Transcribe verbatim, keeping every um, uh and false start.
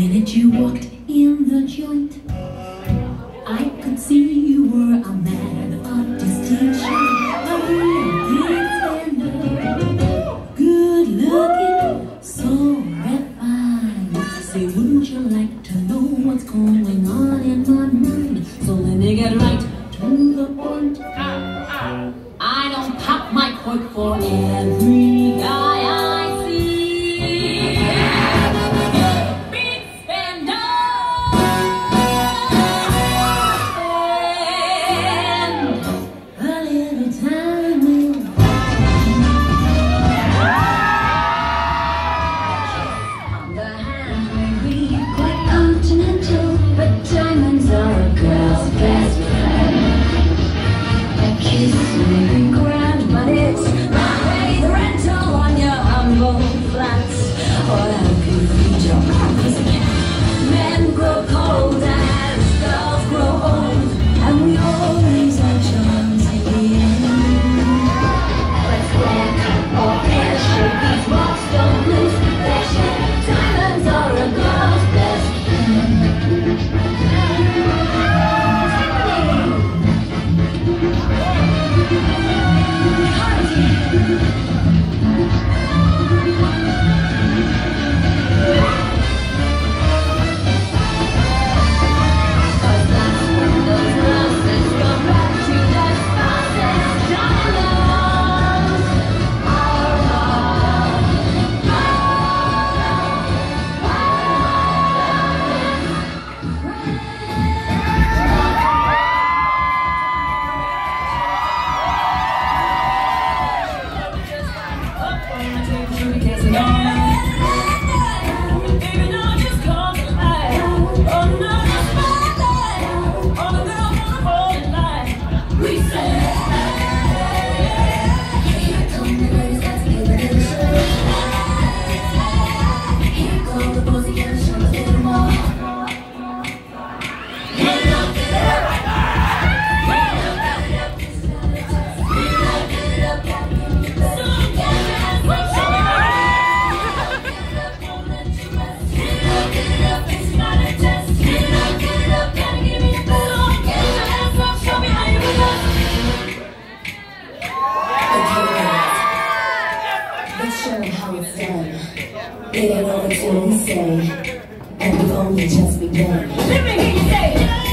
minute you walked in the joint, I could see you were a man of distinction, a real big spender, good looking, so refined. Say, wouldn't you like to know what's going on in my mind? So let me get right to the point. I don't pop my cork for every guy I see. Big spender, and a little time will find. On the hand may be quite continental, but diamonds are a girl's best friend. A kiss may be grand, but it's not pay the rental on your humble flats. Or how could you jump on this man? Men grow cold as girls grow old, and we all lose our charms in the end. But square cut or pear shape, these marks don't lose their shape. Diamonds are a girl's best friend. It ain't all until we say, and we've only just begun. Let me hear you say,